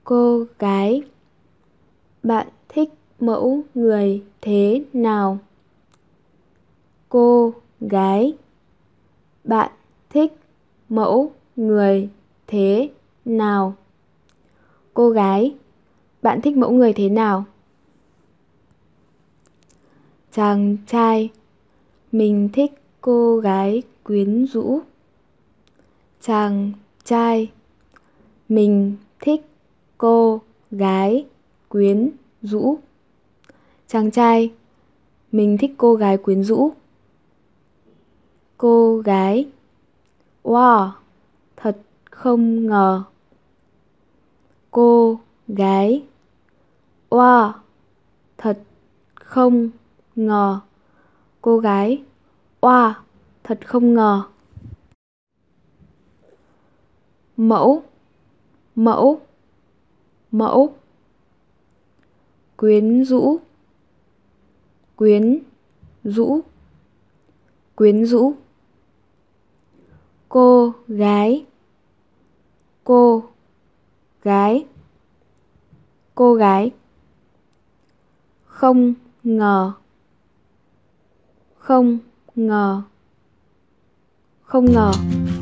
Cô gái, bạn thích mẫu người thế nào? Cô gái, bạn thích mẫu người thế nào? Cô gái, bạn thích mẫu người thế nào? Chàng trai, mình thích cô gái quyến rũ. Chàng trai, mình thích cô gái quyến rũ. Chàng trai, mình thích cô gái quyến rũ. Cô gái, wow, thật không ngờ. Cô gái, wow, thật không ngờ. Cô gái, wow, thật không ngờ. Mẫu, mẫu, mẫu. Quyến rũ, quyến rũ, quyến rũ. Cô gái, cô gái, cô gái. Không ngờ, không ngờ, không ngờ.